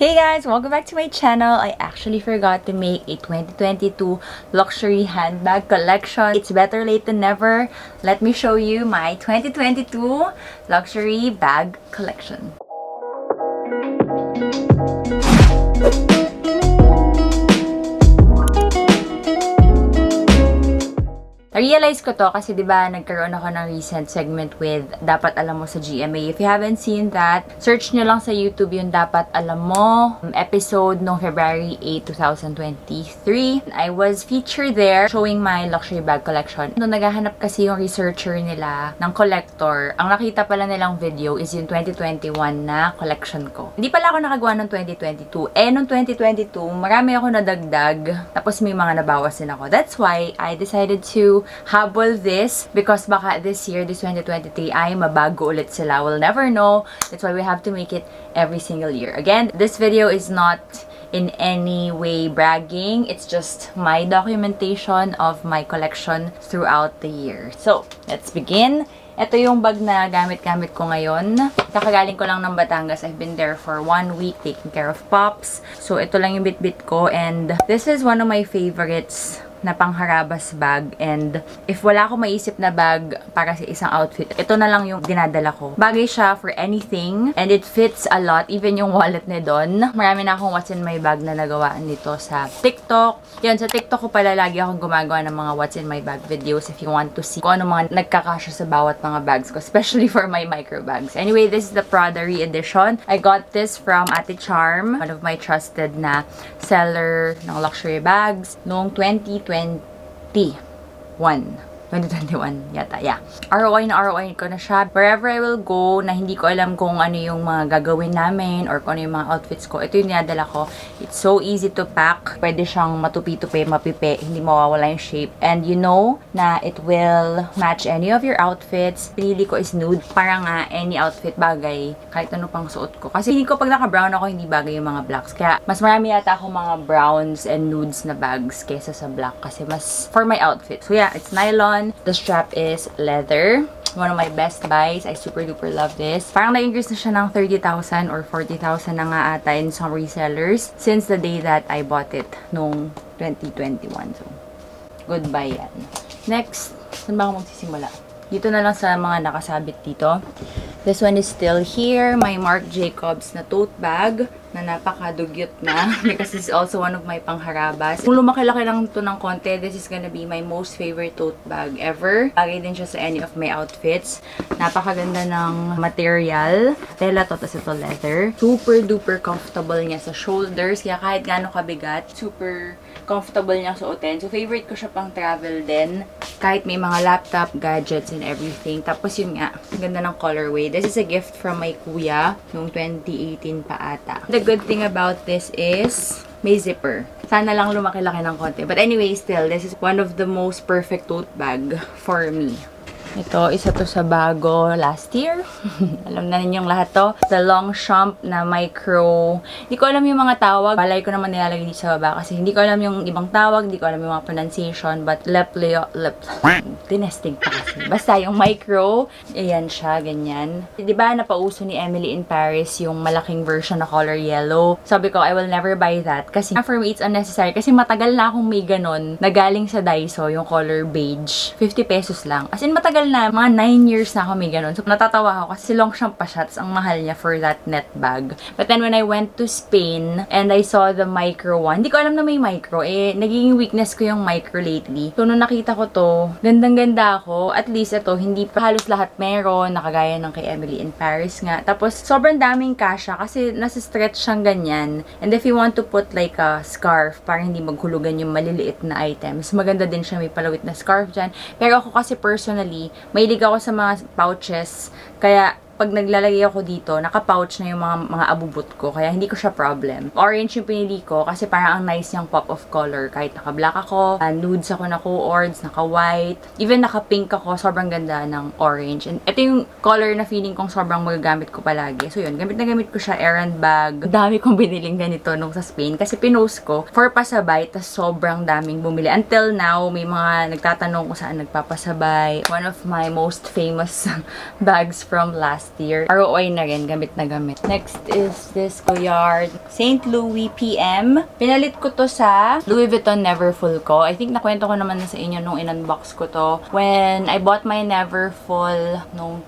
Hey guys! Welcome back to my channel. I actually forgot to make a 2022 luxury handbag collection. It's better late than never. Let me show you my 2022 luxury bag collection. Na-realize ko to kasi diba nagkaroon ako ng recent segment with Dapat Alam Mo sa GMA. If you haven't seen that, search nyo lang sa YouTube yung Dapat Alam Mo episode noong February 8, 2023. I was featured there showing my luxury bag collection. Nung naghahanap kasi yung researcher nila ng collector, ang nakita pala nilang video is yung 2021 na collection ko. Hindi pala ako nakagawa ng 2022. Noong 2022, marami ako nadagdag. Tapos may mga nabawas din ako. That's why I decided to habol this because baka this year, this 2023, ay mabago ulit sila. We'll never know. That's why we have to make it every single year. Again, this video is not in any way bragging. It's just my documentation of my collection throughout the year. So, let's begin. Ito yung bag na gamit-gamit ko ngayon. Kakagaling ko lang ng Batangas. I've been there for 1 week taking care of Pops. So, ito lang yung bit-bit ko. And this is one of my favorites na pangharabas bag, and if wala akong maisip na bag para sa isang outfit, ito na lang yung dinadala ko. Bagay siya for anything, and it fits a lot, even yung wallet na doon. Marami na akong what's in my bag na nagawaan nito sa TikTok. Yan, sa TikTok ko pala lagi akong gumagawa ng mga what's in my bag videos if you want to see kung ano mga nagkakasya sa bawat mga bags ko, especially for my micro bags. Anyway, this is the Praderie edition. I got this from Ate Charm, one of my trusted na seller ng luxury bags noong 2021 yata, yeah. ROI ko na siya. Wherever I will go, na hindi ko alam kung ano yung mga gagawin namin or kung ano yung mga outfits ko, ito yung dinadala ko. It's so easy to pack. Pwede siyang matupi-tupi, mapipi, hindi mawawala yung shape. And you know na it will match any of your outfits. Pinili ko is nude. Para nga, any outfit bagay, kahit ano pang suot ko. Kasi hindi ko pag naka-brown ako, hindi bagay yung mga blacks. Kaya, mas marami yata ako mga browns and nudes na bags kesa sa black. Kasi mas for my outfit. So yeah, it's nylon. The strap is leather. One of my best buys. I super duper love this. Parang na-increase na siya ng 30,000 or 40,000 na nga ata in some resellers since the day that I bought it noong 2021. So, goodbye yan. Next, saan ba ako magsisimula? Dito na lang sa mga nakasabit dito. This one is still here. My Marc Jacobs na tote bag na napakadugyot na because this is also one of my pangharabas. Kung lumaki-laki lang ito ng konti, this is gonna be my most favorite tote bag ever. Bagay din siya sa any of my outfits. Napakaganda ng material. Tela to, tas ito leather. Super duper comfortable niya sa shoulders. Kaya kahit gaano kabigat, super comfortable niya suotin. So favorite ko siya pang travel din. Kahit may mga laptop, gadgets, and everything. Tapos yun nga, ganda ng colorway. This is a gift from my kuya noong 2018 pa ata. The good thing about this is may zipper. Sana lang lumaki-laki ng konti. But anyway, still, this is one of the most perfect tote bag for me. Ito, isa to sa bago last year. Alam na ninyong lahat to. The Longchamp na micro. Hindi ko alam yung mga tawag. Palay ko naman nilalagay dito sa baba kasi hindi ko alam yung ibang tawag. Hindi ko alam yung mga pronunciation. But tinesting pa kasi. Basta yung micro. Ayan siya, ganyan. Diba napauso ni Emily in Paris yung malaking version na color yellow. Sabi ko, I will never buy that. Kasi for me, it's unnecessary. Kasi matagal na akong may ganon na galing sa Daiso, yung color beige. 50 pesos lang. As in, matagal na, mga 9 years na ako may ganun. So, natatawa ako kasi Longchamp pa siya. Ang mahal niya for that net bag. But then, when I went to Spain and I saw the micro one, hindi ko alam na may micro. Naging weakness ko yung micro lately. So, nung nakita ko to, gandang-ganda ako. At least, ito, hindi pa halos lahat meron. Nakagaya ng kay Emily in Paris nga. Tapos, sobrang daming kasya kasi nasa stretch siyang ganyan. And if you want to put like a scarf para hindi maghulugan yung maliliit na items, maganda din siya. May palawit na scarf dyan. Pero ako kasi personally, mahilig ako sa mga pouches, kaya pag naglalagay ako dito, naka-pouch na yung mga abubot ko. Kaya hindi ko siya problem. Orange yung pinili ko kasi parang ang nice yung pop of color. Kahit naka-black ako, nudes ako na co-ords, naka-white, even naka-pink ako, sobrang ganda ng orange. And ito yung color na feeling kong sobrang magagamit ko palagi. So yun, gamit na gamit ko siya, errand bag. Dami kong biniling ganito nung sa Spain kasi pinost ko for pasabay, tas sobrang daming bumili. Until now, may mga nagtatanong kung saan nagpapasabay. One of my most famous bags from last last year. ROI na rin, gamit na gamit. Next is this Goyard St. Louis PM. Pinalit ko to sa Louis Vuitton Neverfull ko. I think nakwento ko naman na sa inyo nung in-unbox ko to. When I bought my Neverfull nung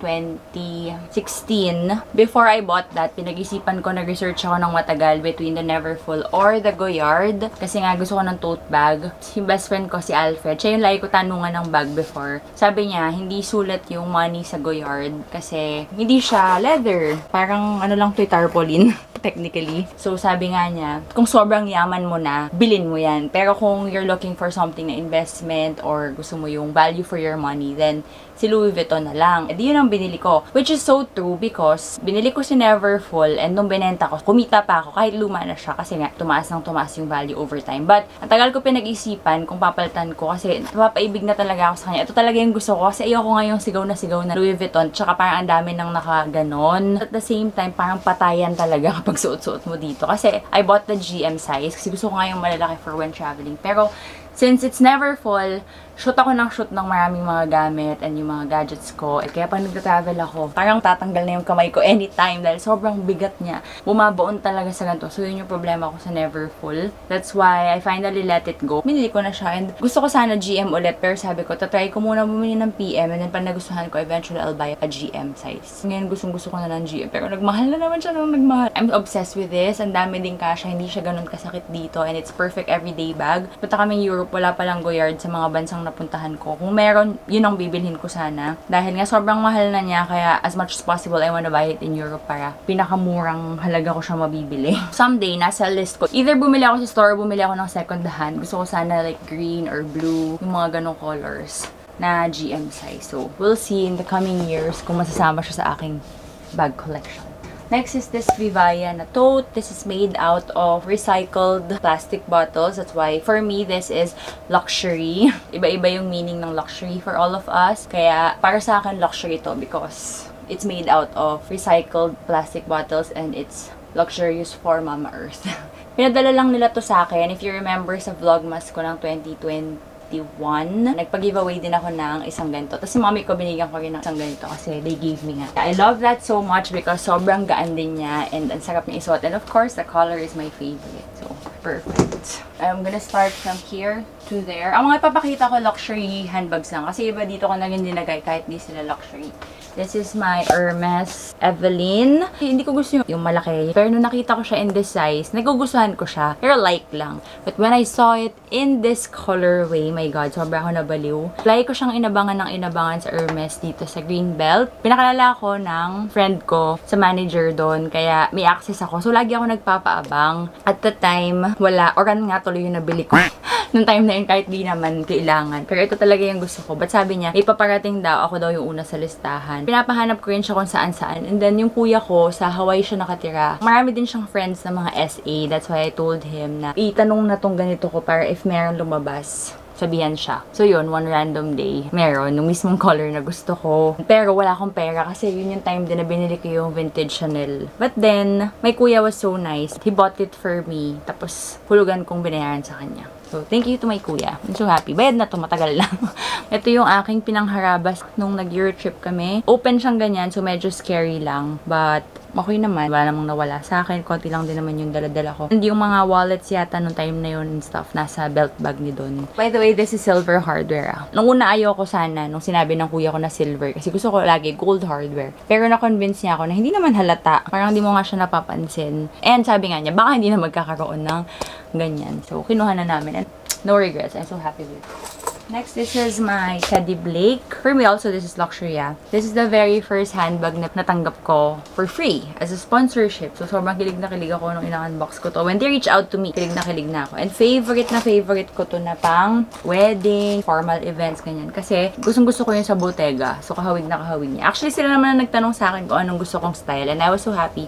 2016, before I bought that, pinag-isipan ko, nag-research ako ng matagal between the Neverfull or the Goyard. Kasi nga gusto ko ng tote bag. Yung best friend ko si Alfred, siya yung lagi ko tanungan ng bag before. Sabi niya, hindi sulit yung money sa Goyard kasi hindi siya leather. Parang ano lang to, tarpaulin. Technically. So, sabi nga niya, kung sobrang yaman mo na, bilhin mo yan. Pero kung you're looking for something na investment or gusto mo yung value for your money, then si Louis Vuitton na lang. E di yun ang binili ko. Which is so true because binili ko si Neverfull and nung binenta ko, kumita pa ako kahit luma na siya kasi nga tumaas ng tumaas yung value over time. But, ang tagal ko pinag-isipan kung papalitan ko kasi napapaibig na talaga ako sa kanya. Ito talaga yung gusto ko kasi ayoko nga yung sigaw na Louis Vuitton tsaka parang ang dami nang nakaganon. At the same time, parang patayan talaga kapag suot-suot mo dito. Kasi I bought the GM size kasi gusto ko nga yung malalaki for when traveling. Pero, since it's Neverfull, shoot ako ng shoot ng maraming mga gamit and yung mga gadgets ko. At kaya pag nag-travel ako, parang tatanggal na yung kamay ko anytime dahil sobrang bigat niya. Bumabaon talaga sa ganito. So, yun yung problema ko sa Neverfull. That's why I finally let it go. Binili ko na siya and gusto ko sana GM ulit pero sabi ko, tatry ko muna bumili ng PM and then pag nagustuhan ko, eventually I'll buy a GM size. Ngayon gusto ko na ng GM pero nagmahal na naman siya nung nagmahal. I'm obsessed with this. Ang dami din kasya. Hindi siya ganun kasakit dito and it's perfect everyday bag. Punta kami Europe, wala palang Goyard sa mga bansang napuntahan ko. Kung meron, yun ang bibilhin ko sana. Dahil nga sobrang mahal na niya, kaya as much as possible, I wanna buy it in Europe para pinakamurang halaga ko siya mabibili. Someday, nasa list ko. Either bumili ako sa store, bumili ako ng second hand. Gusto ko sana like green or blue, yung mga ganong colors na GM size. So, we'll see in the coming years kung masasama siya sa aking bag collection. Next is this Vivaya na tote. This is made out of recycled plastic bottles. That's why, for me, this is luxury. Iba-iba yung meaning ng luxury for all of us. Kaya, para sa akin, luxury to because it's made out of recycled plastic bottles and it's luxurious for Mama Earth. Pinadala lang nila to sa akin. If you remember sa vlogmas ko ng 2021, nagpa-giveaway din ako ng isang ganito. Tapos si mommy ko, binigyan ko rin ng isang ganito kasi they gave me nga. I love that so much because sobrang gaan din niya and ang sarap niya isuot. And of course, the color is my favorite. So, perfect. I'm gonna start from here to there. Ang mga ipapakita ko, luxury handbags lang. Kasi iba dito ko na rin dinagay kahit di sila luxury. This is my Hermes Evelyn. Hindi ko gusto yung malaki. Pero nung nakita ko siya in this size, nagugustuhan ko siya. Pero like lang. But when I saw it in this colorway, my God, sobra ako nabaliw. Lagi ko siyang inabangan sa Hermes dito sa Greenbelt. Pinakalala ko ng friend ko sa manager doon. Kaya may access ako. So, lagi ako nagpapaabang. At the time, wala. Oran nga tuloy yung nabili ko. Nung time na yun, kahit di naman kailangan. Pero ito talaga yung gusto ko. But sabi niya, ipaparating daw. Ako daw yung una sa listahan. Pinapahanap ko rin siya kung saan-saan. And then, yung kuya ko, sa Hawaii siya nakatira. Marami din siyang friends na mga SA. That's why I told him na itanong na tong ganito ko para if meron lumabas, sabihan siya. So yun, one random day, meron, yung mismong color na gusto ko. Pero wala akong pera kasi yun yung time din na binili ko yung vintage Chanel. But then, my kuya was so nice. He bought it for me. Tapos, hulugan kong binayaran sa kanya. So, thank you to my kuya. I'm so happy. Bayad na to, matagal lang. Ito yung aking pinangharabas nung nag-Euro trip kami. Open siyang ganyan, so medyo scary lang. But, okay naman. Wala namang nawala sa akin. Konti lang din naman yung dala-dala ko. And yung mga wallets yata nung time na yun and stuff, nasa belt bag ni Don. By the way, this is silver hardware. Nung una ayoko sana, nung sinabi ng kuya ko na silver. Kasi gusto ko lagi gold hardware. Pero na-convince niya ako na hindi naman halata. Parang hindi mo nga siya napapansin. And sabi nga niya, baka hindi na magkakaroon ng ganyan. So, kinuha na namin. And no regrets. I'm so happy with it. Next, this is my Teddy Blake. For me also, this is luxury, yeah. This is the very first handbag na natanggap ko for free as a sponsorship. So, sobrang kilig na kilig ako nung ina-unbox ko to. When they reach out to me, kilig na ako. And favorite na favorite ko to na pang wedding, formal events, ganyan. Kasi, gustong-gusto ko yun sa Bottega. So, kahawig na kahawig niya. Actually, sila naman na nagtanong sa akin kung anong gusto kong style. And I was so happy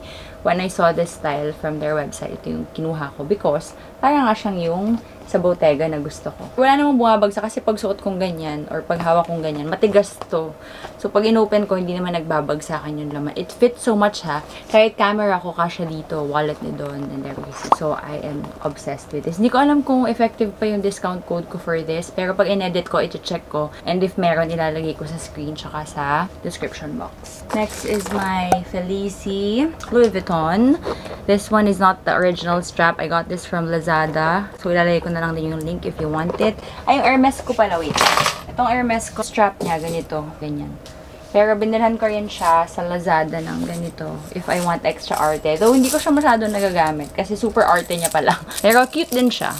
when I saw this style from their website, ito yung kinuha ko because parang nga siyang yung sa Bottega na gusto ko. Wala namang bumabagsak kasi pag suot kong ganyan or pag hawak kong ganyan, matigas to. So, pag inopen ko, hindi naman nagbabagsakan yung laman. It fits so much ha. Kahit camera ko, kasya dito, wallet ni Don, and everything. So, I am obsessed with this. Hindi ko alam kung effective pa yung discount code ko for this. Pero pag in-edit ko, iti-check ko. And if meron, ilalagay ko sa screen tsaka sa description box. Next is my Felici Louis Vuitton. This one is not the original strap. I got this from Lazada. So, ilalagay ko na lang din yung link if you want it. Ay, yung Hermes ko pala, wait. Itong Hermes ko, strap niya, ganito, ganyan. Pero binilhan ko rin siya sa Lazada ng ganito, if I want extra arte. Though, hindi ko siya masyado nagagamit kasi super arte niya pala. Pero cute din siya.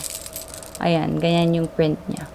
Ayan, ganyan yung print niya.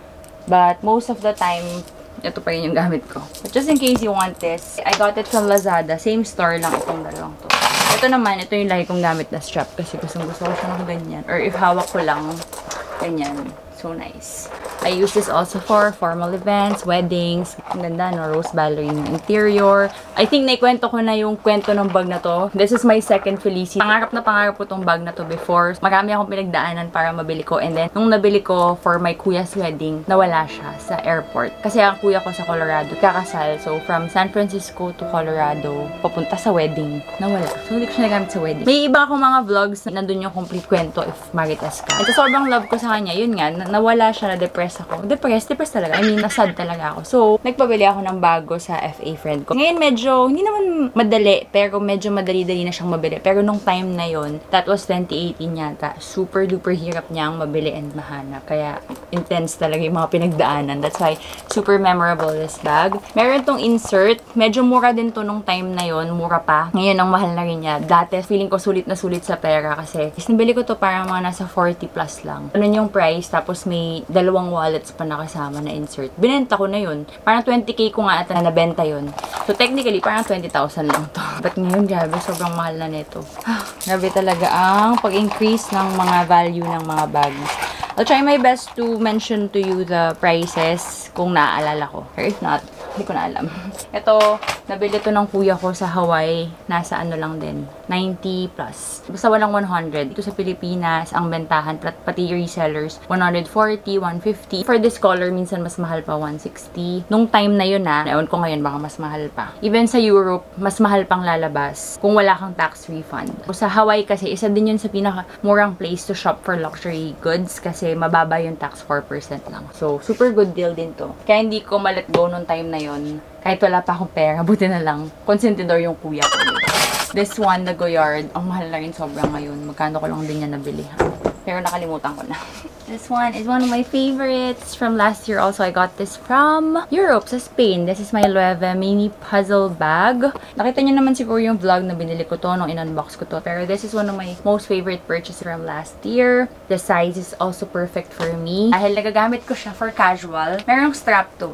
But, most of the time, ito pa rin yung gamit ko. But just in case you want this, I got it from Lazada. Same store lang itong dalawang to. Ito naman, ito yung lagi kong gamit na strap kasi gusto ko siya ng ganyan. Or if hawak ko lang, ganyan. So nice. I use this also for formal events, weddings. Ang ganda, no? Rose ballerina interior. I think naikwento ko na yung kwento ng bag na to. This is my second Felici. Pangarap na pangarap ko tong bag na to before. Marami akong pinagdaanan para mabili ko. And then, nung nabili ko for my kuya's wedding, nawala siya sa airport. Kasi ang kuya ko sa Colorado, kakasal. So, from San Francisco to Colorado, papunta sa wedding, nawala. So, hindi ko siya nagamit sa wedding. May iba akong mga vlogs na nandun yung complete kwento if maritas ka. Ito, sobrang love ko sa kanya. Yun nga, nawala siya, na-depress ako. Depressed talaga. I mean, nasad talaga ako. So, nagpabili ako ng bago sa FA friend ko. Ngayon, medyo, hindi naman madali, pero medyo madali-dali na siyang mabili. Pero nung time na yon, that was 2018 yata, super duper hirap niyang mabili and mahanap. Kaya, intense talaga yung mga pinagdaanan. That's why, super memorable this bag. Meron tong insert. Medyo mura din to nung time na yon, mura pa. Ngayon, ang mahal na rin niya. Dati, feeling ko sulit na sulit sa pera kasi, nabili ko to parang mga nasa 40 plus lang. Ano yung price, tapos may dalawang wallets pa nakasama na insert. Binenta ko na yun. Parang 20k ko nga ata na nabenta yun. So, technically, parang 20,000 lang to. But ngayon, grabe, sobrang mahal na nito. Grabe talaga ang pag-increase ng mga value ng mga bags. I'll try my best to mention to you the prices kung naaalala ko. Or if not, hindi ko na alam. Ito, nabili to ng kuya ko sa Hawaii. Nasa ano lang din, 90 plus. Basta walang 100. Ito sa Pilipinas, ang bentahan, pati resellers, 140, 150. For this color, minsan mas mahal pa, 160. Nung time na yun ewan ko ngayon, baka mas mahal pa. Even sa Europe, mas mahal pang lalabas kung wala kang tax refund. Sa Hawaii kasi, isa din yun sa pinakamurang place to shop for luxury goods kasi mababa yung tax, 4% lang. So, super good deal din to. Kaya hindi ko ma-let go nung time na yon. Kahit wala pa akong pera, buti na lang, consentidor yung kuya ko. This one, the Goyard, ang mahal na rin sobrang ngayon. Magkano ko lang din yan nabili, ha? Pero nakalimutan ko na. This one is one of my favorites from last year. Also, I got this from Europe, sa Spain. This is my Loewe mini puzzle bag. Nakita niyo naman siguro yung vlog na binili ko to, nung in-unbox ko to. Pero this is one of my most favorite purchases from last year. The size is also perfect for me. Dahil nagagamit ko siya for casual. Merong strap to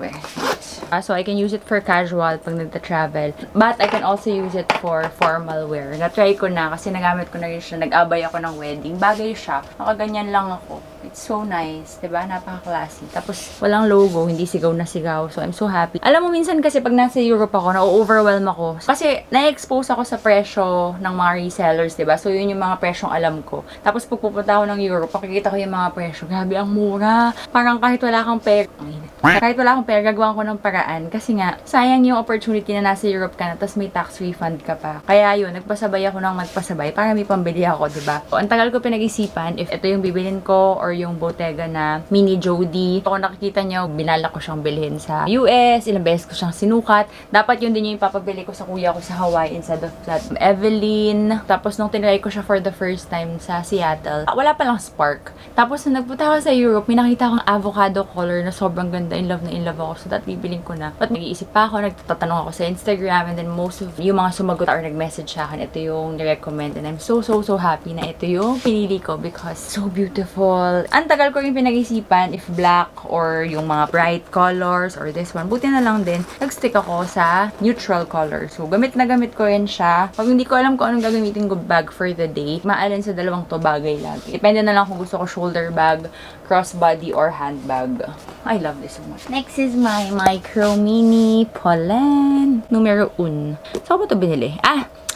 so, I can use it for casual pag nagta-travel. But, I can also use it for formal wear. Na-try ko na kasi nagamit ko na rin siya. Nag-abay ako ng wedding. Bagay siya. Nakaganyan lang ako. It's so nice. Diba? Napaka-classy. Tapos, walang logo. Hindi sigaw na sigaw. So, I'm so happy. Alam mo, minsan kasi pag nasa Europe ako, na-overwhelm ako. Kasi, na-expose ako sa presyo ng mga resellers, diba? So, yun yung mga presyong alam ko. Tapos, pag pupunta ako ng Europe, pakikita ko yung mga presyo. Grabe, ang mura. Parang kahit wala kang pera. Kahit wala akong pera, gagawa ko ng paraan. Kasi nga, sayang yung opportunity na nasa Europe ka na, tapos may tax refund ka pa. Kaya yun, nagpasabay ako ng magpasabay para may pambili ako, diba? So, ang tagal ko pinag-isipan if ito yung bibilin ko or yung Bottega na mini Jody. Kung nakikita nyo, binala ko siyang bilhin sa US, ilang beses ko siyang sinukat. Dapat yun din yung ipapabili ko sa kuya ko sa Hawaii instead of that Evelyn. Tapos nung tinry ko siya for the first time sa Seattle, wala palang spark. Tapos nung nagpunta ako sa Europe, may nakita akong avocado color na sobrang ganda. In love ako. So that bibiling ko na. But nag-iisip pa ako, nagtatanong ako sa Instagram, and then most of yung mga sumagot or nag-message sa akin, ito yung ni-recommend. And I'm so happy na ito yung pinili ko because so beautiful. Ang tagal ko yung pinag-isipan if black or yung mga bright colors or this one. Buti na lang din, nag-stick ako sa neutral color. So, gamit na gamit ko rin siya. Pag hindi ko alam kung anong gagamitin ko bag for the day, maalin sa dalawang to bagay lagi. Depende na lang kung gusto ko shoulder bag, crossbody, or handbag. I love this so much. Next is my Micro Mini Pollen numero 1. Saan ko ba ito binili?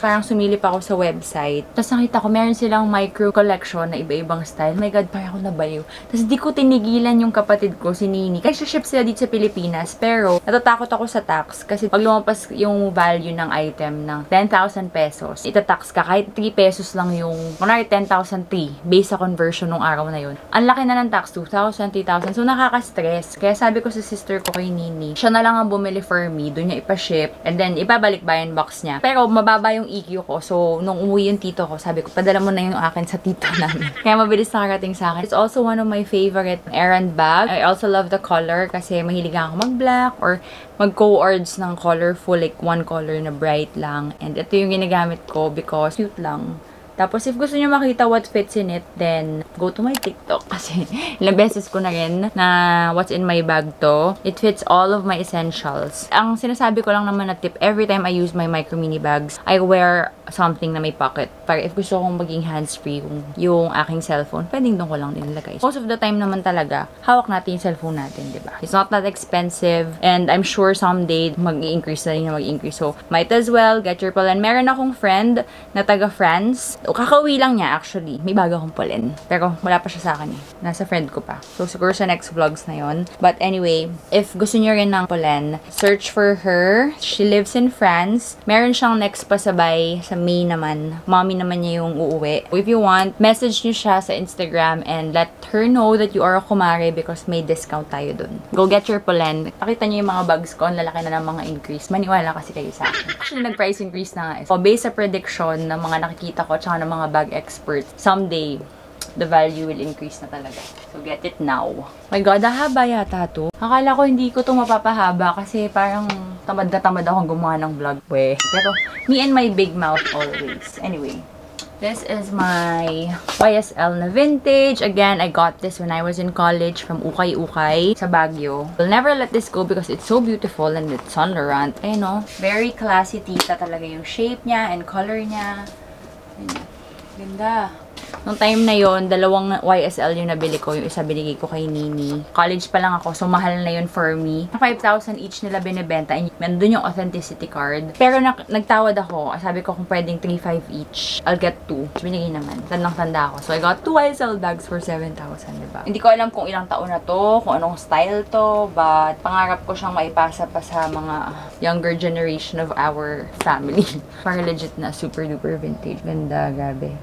parang sumilip ako sa website. Tapos nakita ko, meron silang micro collection na iba-ibang style. Oh my God, parang ako nabaliw. Tapos di ko tinigilan yung kapatid ko, si Nini. Kasi ship sila dito sa Pilipinas. Pero, natatakot ako sa tax. Kasi pag lumampas yung value ng item ng 10,000 pesos, itatax ka. Kahit 3 pesos lang yung, kunwari 10,003, based sa conversion nung araw na yun. Ang laki na ng tax, 2,000, 3,000. So, nakaka-stress. Kaya sabi ko sa sister ko kay Nini, siya na lang ang bumili for me. Doon niya ipa-ship. And then, ibabalik ba yung box niya. Pero, mababa yung EQ ko. So, nung umuwi yung tito ko, sabi ko, padala mo na yung akin sa tito namin. Kaya mabilis nakarating sa akin. It's also one of my favorite errand bag. I also love the color kasi mahilig ako mag-black or mag-co-ords ng colorful, like one color na bright lang. And ito yung ginagamit ko because cute lang. Tapos, if gusto niyo makita what fits in it, then go to my TikTok. Kasi, ilang beses ko na rin na what's in my bag to. It fits all of my essentials. Ang sinasabi ko lang naman na tip, every time I use my micro mini bags, I wear something na may pocket. Para if gusto kong maging hands-free yung aking cellphone, pwedeng doon ko lang nilagay. Most of the time naman talaga, hawak natin yung cellphone natin, diba? It's not that expensive, and I'm sure someday, mag-i-increase na rin na mag-i-increase. So, might as well get your pollen. Meron akong friend na taga-France. Kakauwi lang niya, actually. May bago akong pollen. Pero, wala pa siya sa akin eh. Nasa friend ko pa. So, siguro sa next vlogs na yon. But anyway, if gusto niyo rin ng pollen, search for her. She lives in France. Meron siyang next pasabay sa May naman. Mommy naman niya yung uuwi. If you want, message niyo siya sa Instagram and let her know that you are a kumare because may discount tayo dun. Go get your pollen. Pakita niyo yung mga bags ko. Ang lalaki na ng mga increase. Maniwala kasi kayo sa akin. Actually, nag-price increase na nga. So, based sa prediction ng mga nakikita ko tsaka ng mga bag experts, someday, the value will increase na talaga. So, get it now. My God, haba yata to. Akala ko hindi ko to mapapahaba kasi parang tamad na tamad akong gumawa ng vlog. Pero, me and my big mouth always. Anyway, this is my YSL na vintage. Again, I got this when I was in college from Ukay Ukay sa Baguio. I'll never let this go because it's so beautiful and it's Saint Laurent. Ayun o, very classy tita talaga yung shape niya and color niya. Ayun. Ganda. Nung time na yon, dalawang YSL yung nabili ko. Yung isa binigay ko kay Nini. College pa lang ako, so mahal na yun for me. 5,000 each nila binibenta. And nandun yung authenticity card. Pero nagtawad ako. Sabi ko kung pwedeng 3,500 each, I'll get 2. Binigay naman. Tandang-tanda ako. So I got 2 YSL bags for 7,000, diba? Hindi ko alam kung ilang taon na to, kung anong style to, but pangarap ko siyang maipasa pa sa mga younger generation of our family. Para legit na super duper vintage. Ganda, grabe.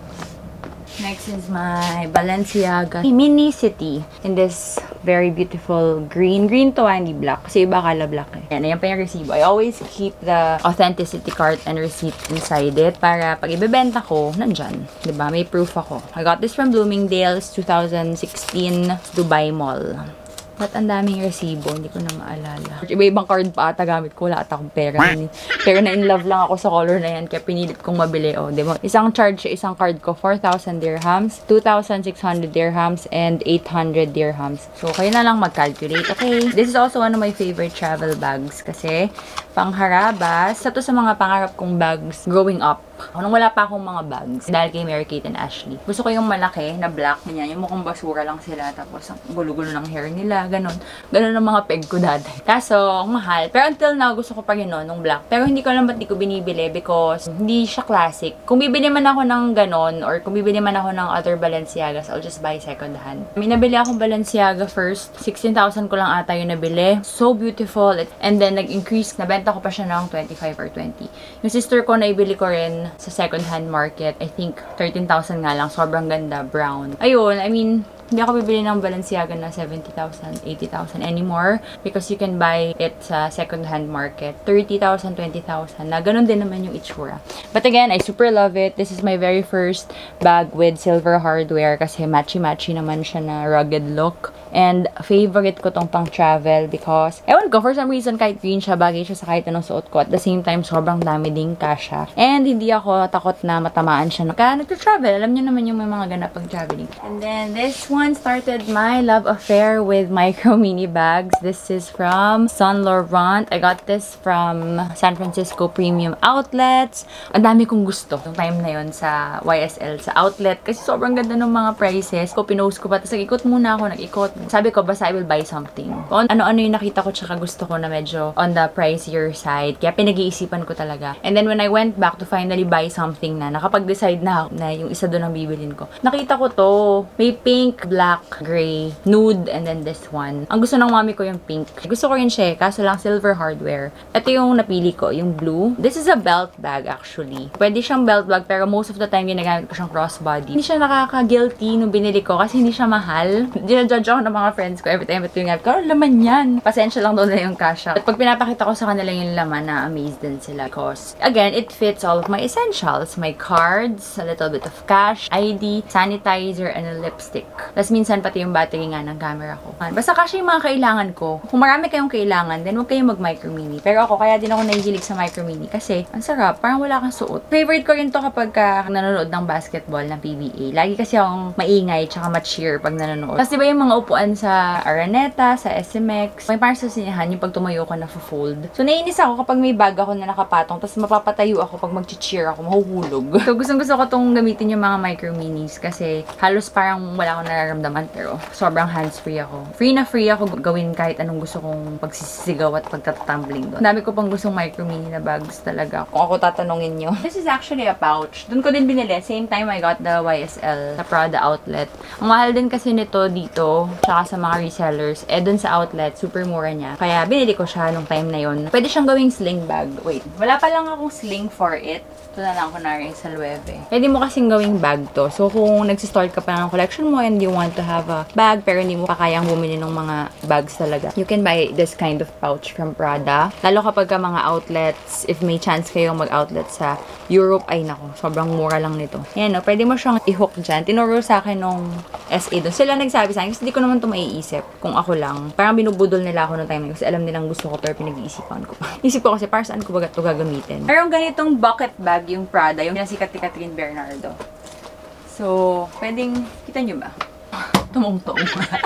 Next is my Balenciaga Mini City in this very beautiful green. Green to, hindi black. Kasi iba kala black eh. Ayan pa yung resibo. I always keep the authenticity card and receipt inside it para pag ibebenta ko, nandyan. Diba? May proof ako. I got this from Bloomingdale's 2016 Dubai Mall. Ba't ang daming resibo? Hindi ko na maalala. Iba-ibang card pa ata gamit ko. Wala ata akong pera. Pero na-in-love lang ako sa color na yan. Kaya pinilit kong mabili. O, diba? Isang charge sa isang card ko, 4,000 dirhams, 2,600 dirhams, and 800 dirhams. So, kayo na lang mag-calculate. Okay? This is also one of my favorite travel bags. Kasi, pangharabas. Sa to sa mga pangarap kong bags growing up. Nung wala pa akong mga bags, dahil kay Mary Kate and Ashley. Gusto ko yung malaki na black, ganyan. Yung mukhang basura lang sila. Tapos, ang gulo-gulo ng hair nila. Ganon. Ganon ang mga peg ko dati. Kaso, ang mahal. Pero until now, gusto ko pa rin nung black. Pero hindi ko alam ba't di ko binibili because hindi siya classic. Kung bibili man ako ng ganon or kung bibili man ako ng other Balenciagas, I'll just buy second hand. May nabili akong Balenciaga first. 16,000 ko lang ata yung nabili. So beautiful. And then, nag-increase. Nabenta ko pa siya ng 25 or 20. Yung sister ko, naibili ko rin sa second-hand market. I think 13,000 nga lang. Sobrang ganda. Brown. Ayun, I mean, hindi ako bibili ng Balenciaga na 70,000, 80,000 anymore because you can buy it sa second-hand market. 30,000, 20,000 na ganun din naman yung itsura. But again, I super love it. This is my very first bag with silver hardware kasi matchy-matchy naman siya na rugged look. And favorite ko tong pang-travel because, ewan ko, for some reason, kahit green siya, bagay siya sa kahit anong suot ko. At the same time, sobrang dami ding kasha. And hindi ako takot na matamaan siya. Kaya nagta-travel. Alam niyo naman yung may mga ganap pag-traveling. And then, this one started my love affair with micro mini bags. This is from Saint Laurent. I got this from San Francisco Premium Outlets. Ang dami kong gusto. Yung time na yon sa YSL, sa outlet. Kasi sobrang ganda ng mga prices. Pinost ko pa. Tapos nag-ikot muna ako. Nag-ikot. Sabi ko, basta I will buy something. Kung ano-ano yung nakita ko tsaka gusto ko na medyo on the pricier side. Kaya pinag-iisipan ko talaga. And then when I went back to finally buy something na, nakapag-decide na ako na yung isa doon ang bibilin ko. Nakita ko to. May pink, black, gray, nude, and then this one. Ang gusto ng mami ko yung pink. Gusto ko rin siya, kaso lang silver hardware. Ito yung napili ko, yung blue. This is a belt bag actually. Pwede siyang belt bag pero most of the time ginagamit ko siyang crossbody. Hindi siya nakaka-guilty nung binili ko kasi hindi siya mahal. Dinajudge ako ng mga friends ko every time ito yung ko, laman yan. Pasensya lang doon na yung cash out. At pag pinapakita ko sa kanila yung laman, na amazed din sila because again, it fits all of my essentials. My cards, a little bit of cash, ID, sanitizer, and a lipstick. Tapos minsan pati yung battery nga ng camera ko. Basta kasi yung mga kailangan ko. Kung marami kayong kailangan, then huwag kayong mag-micro mini. Pero ako, kaya din ako nahihilig sa micro mini kasi ang sarap, parang wala kang suot. Favorite ko rin to kapag nanonood ng basketball ng PBA. Lagi kasi akong maingay tsaka ma-cheer pag nanonood. Tapos diba yung mga upuan sa Araneta, sa SMX, may parang sa sinihan yung pag tumayo ko na fold. So naiinis ako kapag may bag ako na nakapatong tapos mapapatayo ako pag mag-cheer ako, mahuhulog. So gustong-gusto ko tong gamitin yung mga micro minis kasi halos parang wala akong nararamdaman pero sobrang hands-free ako. Free na free ako gawin kahit anong gusto kong pagsisigaw at pagtatumbling doon. Dami ko pang gustong micro mini na bags talaga. Kung ako tatanungin nyo. This is actually a pouch. Doon ko din binili. Same time I got the YSL sa Prada outlet. Ang mahal din kasi nito dito tsaka sa mga resellers. Doon sa outlet, super mura niya. Kaya binili ko siya nung time na yon. Pwede siyang gawing sling bag. Wait, wala pa lang akong sling for it. Ito na lang ko na rin sa Loewe. Pwede mo kasing gawing bag to. So, kung nagsistart ka pa ng collection mo and you want to have a bag pero hindi mo pa kayang bumili ng mga bags talaga, you can buy this kind of pouch from Prada. Lalo kapag ka mga outlets, if may chance kayong mag-outlet sa Europe, ay nako, sobrang mura lang nito. Yan, no? Pwede mo siyang i-hook dyan. Tinuro sa akin nung SA doon. Sila nagsabi sa akin kasi hindi ko naman ito maiisip kung ako lang. Parang binubudol nila ako noong time na kasi alam nilang gusto ko pero pinag-iisipan ko pa. Isip ko kasi para saan ko ba ito gagamitin. Pero ganitong bucket bag yung Prada, yung nasikat ni Catherine Bernardo. So, pwedeng, kita nyo ba? Tumong-tong.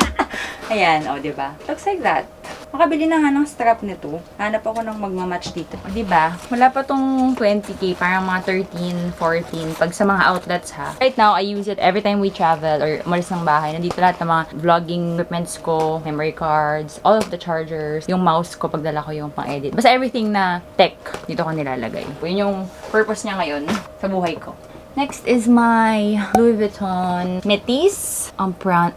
Ayan, o, diba? Looks like that. Makabili na nga ng strap nito. Hanap ako ng magmamatch dito. O, diba? Wala pa tong 20k, parang mga 13, 14, pag sa mga outlets ha. Right now, I use it every time we travel or umalis ng bahay. Nandito lahat ng mga vlogging equipments ko, memory cards, all of the chargers, yung mouse ko pagdala ko yung pang-edit. Basta everything na tech, dito ko nilalagay. Yun yung purpose niya ngayon sa buhay ko. Next is my Louis Vuitton Métis. Empreinte.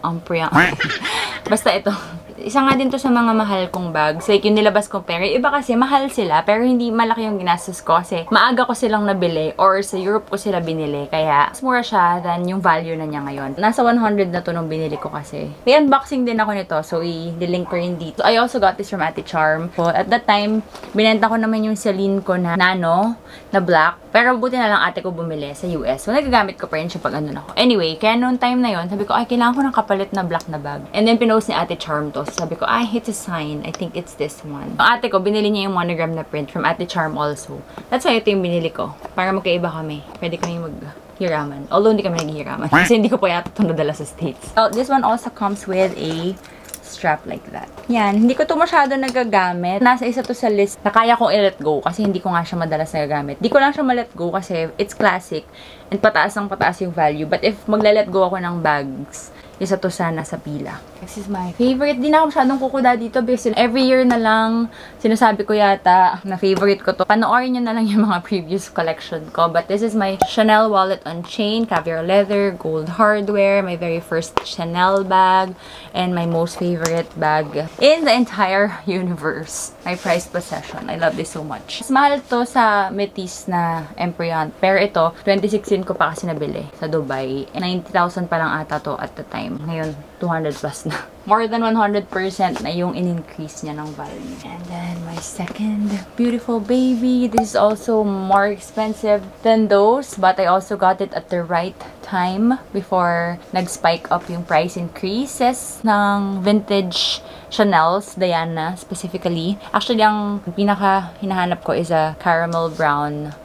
Basta ito. Isa nga din to sa mga mahal kong bags. Like, yung nilabas kong pera. Iba kasi, mahal sila, pero hindi malaki yung ginastos ko kasi maaga ko silang nabili or sa Europe ko sila binili. Kaya, mas mura siya than yung value na niya ngayon. Nasa 100 na to nung binili ko kasi. May unboxing din ako nito, so i-link ko rin dito. I also got this from Ate Charm. So, at that time, binenta ko naman yung Celine ko na nano, na black. Pero buti na lang ate ko bumili sa US. So, nagagamit ko pa rin siya pag ano na ako. Anyway, kaya noong time na yon sabi ko, ay, kailangan ko ng kapalit na black na bag. And then, pinost ni Ate Charm to. Sabi ko, ay, it's a sign. I think it's this one. Ang ate ko, binili niya yung monogram na print from Ate Charm also. That's why ito yung binili ko. Para magkaiba kami. Pwede kami maghiraman. Although, hindi kami naghihiraman. Kasi hindi ko pa yata ito nadala sa States. Oh, this one also comes with a strap like that. Yan. Hindi ko to masyado nagagamit. Nasa isa to sa list na kaya kong i-let go kasi hindi ko nga siya madalas nagagamit. Di ko lang siya ma-let go kasi it's classic and pataas ng pataas yung value. But if magla-let go ako ng bags, isa to sana sa pila. This is my favorite. Di na ako masyadong kukuda dito because every year na lang sinasabi ko yata na favorite ko to. Panoorin nyo na lang yung mga previous collection ko. But this is my Chanel wallet on chain, caviar leather, gold hardware, my very first Chanel bag, and my most favorite bag in the entire universe. My prized possession. I love this so much. Mas mahal to sa Métis na Empreinte. Pero ito, 2016 ko pa kasi nabili sa Dubai. 90,000 pa lang ata to at the time. Ngayon, 200 plus na. More than 100% na yung in-increase niya ng value. And then, my second beautiful baby. This is also more expensive than those. But I also got it at the right time before nag-spike up yung price increases ng vintage Chanel's, Diana specifically. Actually, ang pinaka hinahanap ko is a caramel brown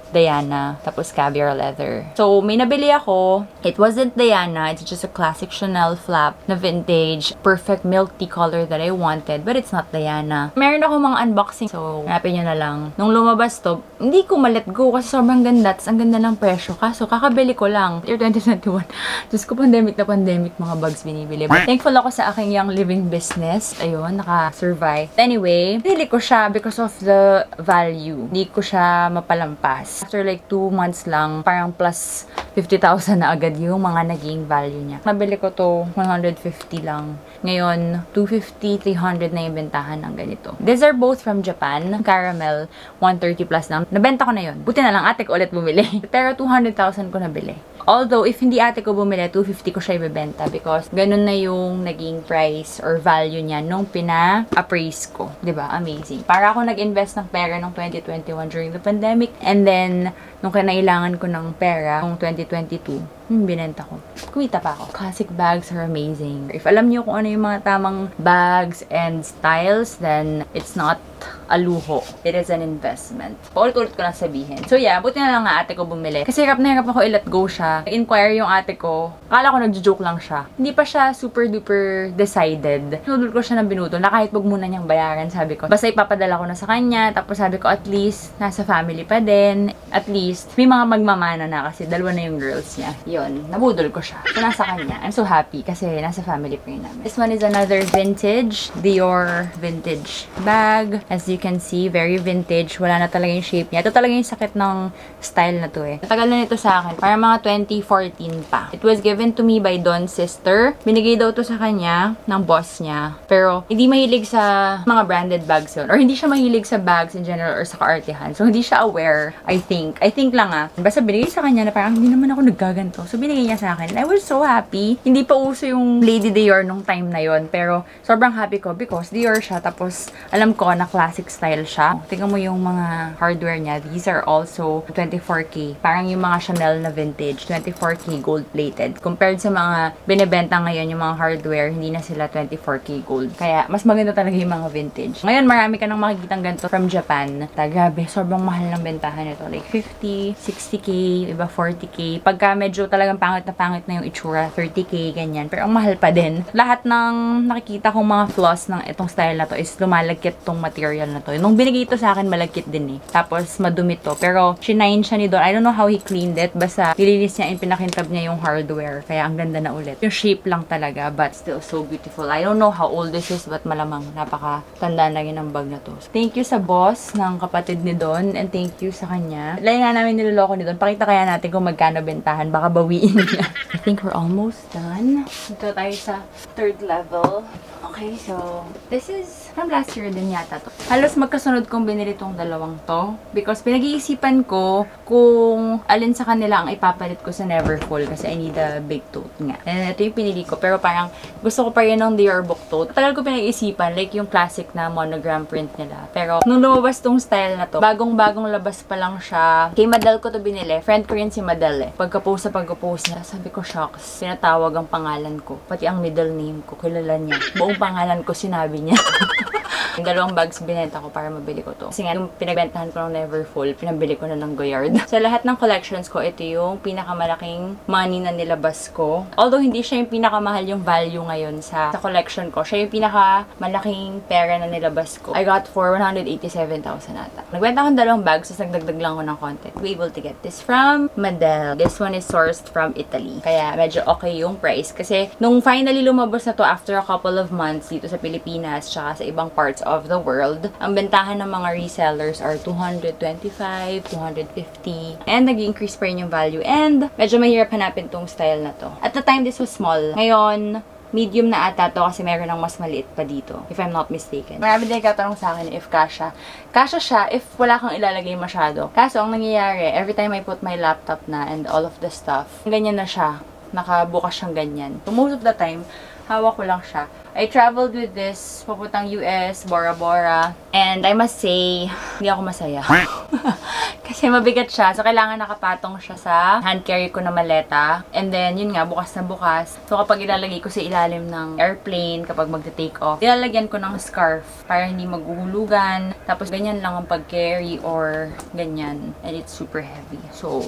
Diana, tapos caviar leather. So, may nabili ako. It wasn't Diana. It's just a classic Chanel flap na vintage, perfect milk tea color that I wanted, but it's not Diana. Meron ako mga unboxing, so hanapin nyo na lang. Nung lumabas to, hindi ko ma-let go kasi sobrang ganda. Ang ganda ng presyo. Kaso, kakabili ko lang. Year 2021. Diyos ko, pandemic na pandemic, mga bags binibili. But thankful ako sa aking young living business. Ayun, naka-survive. Anyway, pinili ko siya because of the value. Hindi ko siya mapalampas. After like 2 months lang, parang plus 50,000 na agad yung mga naging value niya. Nabili ko to 150 lang. Ngayon, 250, 300 na yung bentahan ng ganito. These are both from Japan. Caramel, 130 plus lang. Nabenta ko na yun. Buti na lang ate ko ulit bumili. Pero 200,000 ko nabili. Although, if hindi ate ko bumili, 250 ko siya ibebenta because ganun na yung naging price or value niya nung pina-appraise ko. Diba? Amazing. Para ako nag-invest ng pera nung 2021 during the pandemic and then, nung kinailangan ko ng pera nung 2022, binenta ko. Kumita pa ako. Classic bags are amazing. If alam niyo kung ano yung mga tamang bags and styles, then it's not a luho. It is an investment. Paulit-ulit ko na sabihin. So yeah, buti na lang nga ate ko bumili. Kasi hirap na hirap ako i-let go siya. Inquire yung ate ko. Akala ko nagjo-joke lang siya. Hindi pa siya super duper decided. Binudol ko siya ng binudol na kahit wag muna niyang bayaran, sabi ko. Basta ipapadala ko na sa kanya. Tapos sabi ko, at least, nasa family pa din. At least, may mga magmamana na kasi dalawa na yung girls niya. Yun, nabudol ko siya. So, nasa kanya. I'm so happy kasi nasa family pa yun namin. This one is another vintage Dior vintage bag. As you can see, very vintage. Wala na talaga yung shape niya. Ito talaga yung sakit ng style na to eh. Tagal na nito sa akin. Para mga 2014 pa. It was given to me by Don's sister. Binigay daw to sa kanya ng boss niya. Pero, hindi mahilig sa mga branded bags yun. Or hindi siya mahilig sa bags in general or sa kaartihan. So, hindi siya aware, I think. I think lang Basta binigay sa kanya na parang hindi naman ako naggaganto. So, binigay niya sa akin. And I was so happy. Hindi pa uso yung Lady Dior nung time na yon. Pero, sobrang happy ko because Dior siya. Tapos, alam ko na classic style siya. Tingnan mo yung mga hardware niya. These are also 24K. Parang yung mga Chanel na vintage. 24K gold-plated. Compared sa mga binibenta ngayon, yung mga hardware, hindi na sila 24K gold. Kaya, mas maganda talaga yung mga vintage. Ngayon, marami ka nang makikitang ganito from Japan. Grabe, sobrang mahal ng bentahan nito. Like 50, 60K, iba 40K. Pagka medyo talagang pangit na yung itsura, 30K, ganyan. Pero ang mahal pa din. Lahat ng nakikita kong mga flaws ng itong style na to is lumalagkit tong material na to. Nung binigay ito sa akin, malagkit din eh. Tapos, madumi to. Pero, shine siya ni Don. I don't know how he cleaned it. Basta, nilinis niya and pinakintab niya yung hardware. Kaya, ang ganda na ulit. Yung shape lang talaga, but still so beautiful. I don't know how old this is, but malamang napaka-tanda na rin ang bag na to. So, thank you sa boss ng kapatid ni Don and thank you sa kanya. Lagi nga namin niloloko ni Don. Pakita kaya natin kung magkano bentahan. Baka bawiin niya. I think we're almost done. Ito tayo sa 3rd level. Okay, so, this is from last year din yata to. Halos magkasunod kong binili tong dalawang to. Because pinag-iisipan ko kung alin sa kanila ang ipapalit ko sa Neverfull. Kasi I need a big tote nga. And ito yung pinili ko. Pero parang gusto ko pa rin ng Dior book tote. Tagal ko pinag-iisipan. Like yung classic na monogram print nila. Pero nung lumabas tong style na to, bagong-bagong labas pa lang siya. Kay Madel ko to binili. Friend ko rin si Madel eh. Pagka-post niya, sabi ko shocks. Pinatawag ang pangalan ko. Pati ang middle name ko. Kilala niya. Buong pangalan ko sinabi niya. Yung dalawang bags binenta ko para mabili ko to. Kasi nga, yung pinagbentahan ko ng Neverfull, pinabili ko na ng Goyard. Sa lahat ng collections ko, ito yung pinakamalaking money na nilabas ko. Although, hindi siya yung pinakamahal yung value ngayon sa collection ko. Siya yung pinakamalaking pera na nilabas ko. I got for 187,000 ata. Nagbenta ko ng dalawang bags, so nagdagdag lang ko ng content. We able to get this from Madel. This one is sourced from Italy. Kaya, medyo okay yung price. Kasi, nung finally lumabas na to after a couple of months dito sa Pilipinas, tsaka sa ibang parts of the world, ang bentahan ng mga resellers are 225, 250, and nag-increase pa rin yung value. And medyo mahirap hanapin tong style na to. At the time, this was small. Ngayon, medium na ata to kasi meron ng mas maliit pa dito, if I'm not mistaken. Marami din nagtatanong sa akin if kasha. Kasha siya if wala kang ilalagay masyado. Kaso, ang nangyayari, every time I put my laptop na and all of the stuff, ganyan na siya. Nakabukas siyang ganyan. So, most of the time, Hawak ko lang siya. I traveled with this, papuntang US, Bora Bora. And I must say, hindi ako masaya. Kasi mabigat siya. So, kailangan nakapatong siya sa hand carry ko na maleta. And then, yun nga, bukas na bukas. So, kapag ilalagay ko sa ilalim ng airplane, kapag magta-take off, ilalagyan ko ng scarf para hindi maghuhulugan. Tapos, ganyan lang ang pag-carry or ganyan. And it's super heavy. So,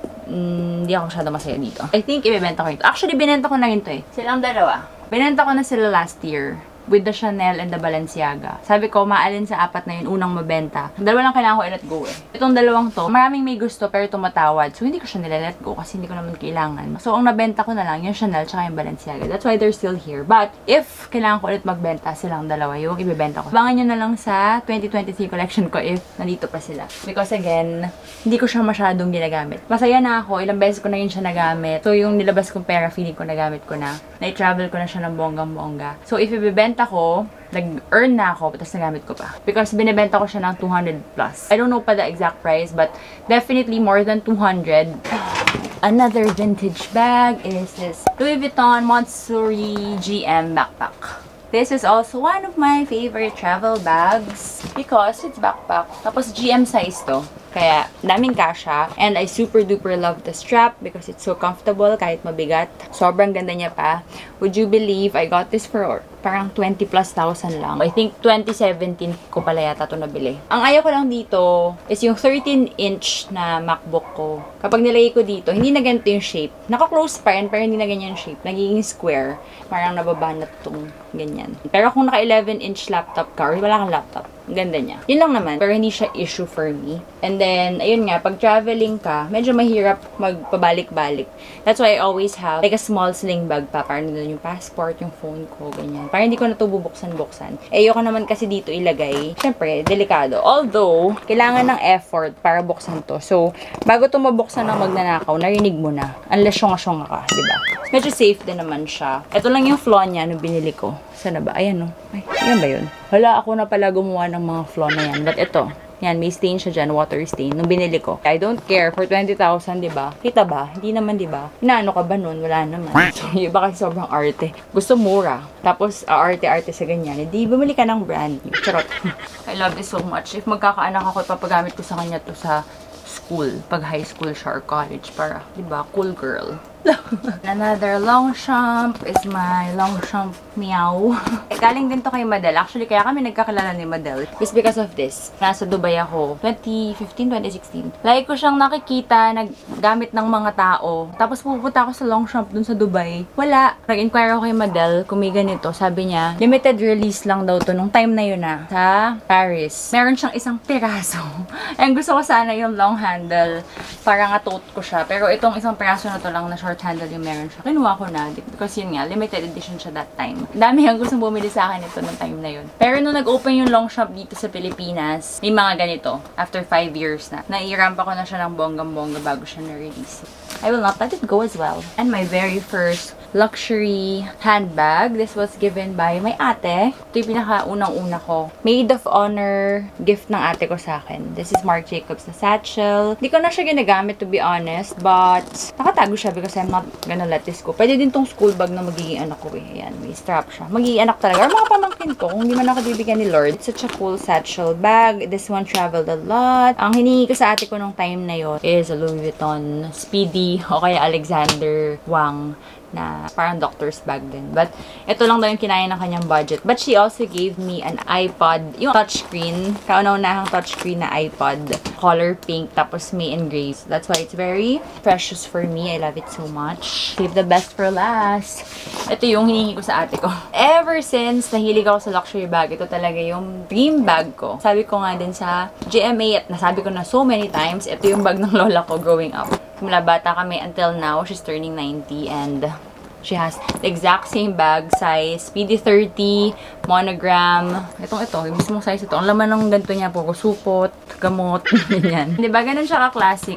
hindi ako masyado masaya dito. I think, ibibenta ko ito. Actually, binenta ko na rin ito eh. Silang dalawa. Binenta ko na sila last year with the Chanel and the Balenciaga. Sabi ko, maalin sa apat na yun, unang mabenta. Dalawa lang kailangan ko i-let go eh. Itong dalawang to, maraming may gusto pero tumatawad. So, hindi ko siya nila-let go kasi hindi ko naman kailangan. So, ang nabenta ko na lang, yung Chanel tsaka yung Balenciaga. That's why they're still here. But, if kailangan ko ulit magbenta silang dalawa, yung ibibenta ko. Abangan nyo na lang sa 2023 collection ko if nandito pa sila. Because again, hindi ko siya masyadong ginagamit. Masaya na ako, ilang beses ko na yun siya nagamit. So, yung nilabas kong pera, feeling ko nagamit ko na. Na-travel ko na siya ng bonggang-bongga. So, if ibibenta ko, nag-earn na ako, tapos nagamit ko pa. Because binibenta ko siya ng 200 plus. I don't know pa the exact price, but definitely more than 200. Another vintage bag is this Louis Vuitton Montsouris GM backpack. This is also one of my favorite travel bags because it's backpack. Tapos GM size to. Kaya, daming kasha. And I super duper love the strap because it's so comfortable kahit mabigat. Sobrang ganda niya pa. Would you believe I got this for parang 20 plus thousand lang. I think 2017 ko pala yata ito nabili. Ang ayaw ko lang dito is yung 13-inch na MacBook ko. Kapag nilagay ko dito, hindi na ganito yung shape. Naka-close pa rin, pero hindi na ganyan yung shape. Nagiging square. Parang nababanat itong ganyan. Pero kung naka 11-inch laptop ka, or wala kang laptop, ang ganda niya. Yun lang naman, pero hindi siya issue for me. And then, ayun nga, pag traveling ka, medyo mahirap magpabalik-balik. That's why I always have like a small sling bag pa. Parang doon yung passport, yung phone ko, ganyan. Parang hindi ko na ito bubuksan-buksan. Ayoko naman kasi dito ilagay. Siyempre, delikado. Although, kailangan ng effort para buksan to. So, bago ito mabuksan ng magnanakaw, narinig mo na. Unless syonga-syonga ka, diba? Medyo safe din naman siya. Ito lang yung flaw niya nung binili ko. Sana ba? Ayan, no? Ay, yan ba yun? Hala, ako na pala gumawa ng mga flaw na yan. But ito, yan, may stain siya dyan, water stain, nung binili ko. I don't care, for 20,000, diba? Kita ba? Hindi naman, diba? Inaano ka ba nun? Wala naman. So, yung iba kasi sobrang arte. Gusto mura. Tapos, arte-arte sa ganyan. Hindi, bumili ka ng brand new. Charot. I love this so much. If magkakaanak ako, papagamit ko sa kanya to sa school. Pag high school siya or college. Para, diba? Cool girl. Another Longchamp is my Longchamp Meow. Galing din to kay Madel. Actually, kaya kami nagkakilala ni Madel is because of this. Nasa Dubai ako. 2015, 2016. Lagi ko siyang nakikita, naggamit ng mga tao. Tapos pupunta ako sa Longchamp dun sa Dubai. Wala. Nag-inquire ako kay Madel kung may ganito. Sabi niya, limited release lang daw to nung time na yun na. Sa Paris. Meron siyang isang piraso. And gusto ko sana yung long handle. Para nga tote ko siya. Pero itong isang piraso na to lang na short handle yung meron siya. Kinuha ko na. Because yun nga, limited edition siya that time. Dami ang gustong bumili sa akin ito nung time na yun. Pero nung nag-open yung Longchamp dito sa Pilipinas, may mga ganito. After 5 years na. Nairampa ko na siya ng bonggang-bongga bago siya na-release. I will not let it go as well. And my very first luxury handbag. This was given by my ate. Ito yung pinaka-unang-una ko. Maid of honor gift ng ate ko sa akin. This is Marc Jacobs na satchel. Hindi ko na siya ginagamit to be honest, but nakatago siya because I'm not gonna let this go. Pwede din tong school bag na magiging anak ko eh. Ayan, may strap siya. Magiging anak talaga. Or mga pamangkin ko, kung hindi man ako bibigyan ni Lord. It's such a cool satchel bag. This one traveled a lot. Ang hiningi ko sa ate ko nung time na yon is a Louis Vuitton Speedy o kaya Alexander Wang na parang doctor's bag din. But, ito lang daw yung kinaya ng kanyang budget. But she also gave me an iPod, yung touchscreen, kauna-unahang touchscreen na iPod, color pink, tapos may engrave. That's why it's very precious for me. I love it so much. Save the best for last. Ito yung hiningi ko sa ate ko. Ever since nahilig ako sa luxury bag, ito talaga yung dream bag ko. Sabi ko nga din sa GMA at nasabi ko na so many times, ito yung bag ng lola ko growing up. Mula bata kami until now, she's turning 90 and she has the exact same bag size, Speedy 30, monogram. Ito, yung mismong size ito. Ang laman ng ganito niya, puro supot, gamot, ganyan. Diba, ganun siya ka-classic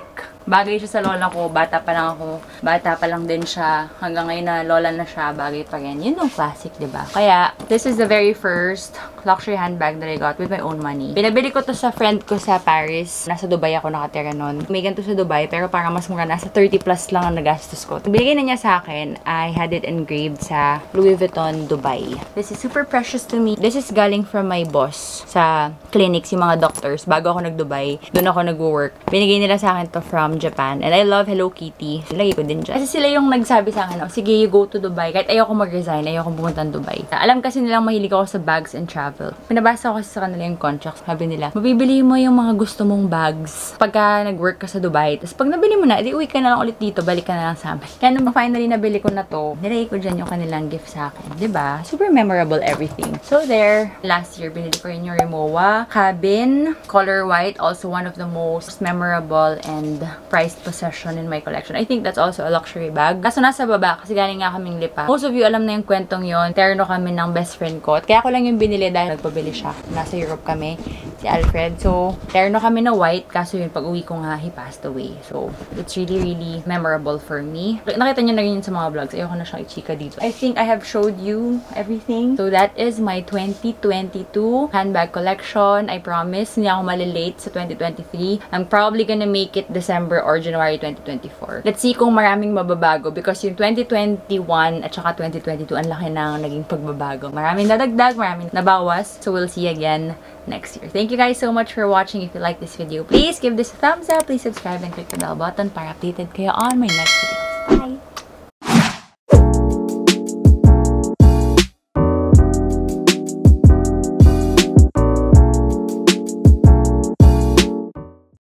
Bagay siya sa lola ko. Bata pa lang ako. Bata pa lang din siya. Hanggang ngayon na lola na siya, bagay pa rin. Yun yung classic, diba? Kaya, this is the very first luxury handbag that I got with my own money. Pinabili ko to sa friend ko sa Paris. Nasa Dubai ako nakatira nun. May ganito sa Dubai, pero parang mas mura. Nasa 30 plus lang ang nagastos ko. Binigay na niya sa akin, I had it engraved sa Louis Vuitton, Dubai. This is super precious to me. This is galing from my boss sa clinics, yung mga doctors. Bago ako nag-Dubai, doon ako nag-work. Binigay nila sa akin to from Japan. And I love Hello Kitty. Lagay ko din dyan. Kasi sila yung nagsabi sa akin, oh, sige, you go to Dubai. Kahit ayoko mag-resign, ayoko pumunta ng Dubai. Alam kasi nilang mahilig ako sa bags and travel. Pinabasa ko kasi sa kanila yung contracts. Sabi nila, mabibili mo yung mga gusto mong bags pagka nag-work ka sa Dubai. Tapos pag nabili mo na, edi uwi ka na lang ulit dito, balik ka na lang sa amin. Kaya nung finally nabili ko na to, nilagay ko dyan yung kanilang gift sa akin. Diba? Super memorable everything. So there, last year, binili ko rin yung Rimowa cabin, color white, also one of the most memorable and prized possession in my collection. I think that's also a luxury bag. Kaso nasa baba, kasi galing nga kaming Lipa. Most of you alam na yung kwentong yon. Terno kami ng best friend ko. At kaya ko lang yung binili dahil nagpabili siya. Nasa Europe kami, si Alfred. So, terno kami na white. Kaso yun, pag uwi ko nga, he passed away. So, it's really, really memorable for me. Nakita nyo na rin yun sa mga vlogs. Ayoko na siyang i-chika dito. I think I have showed you everything. So, that is my 2022 handbag collection. I promise, hindi ako malilate sa 2023. I'm probably gonna make it December or January 2024. Let's see kung maraming mababago because yung 2021 at saka 2022, ang laki na naging pagbabago. Maraming nadagdag, maraming nabawas. So, we'll see again next year. Thank you guys so much for watching. If you like this video, please give this a thumbs up. Please subscribe and click the bell button para updated kayo on my next videos. Bye!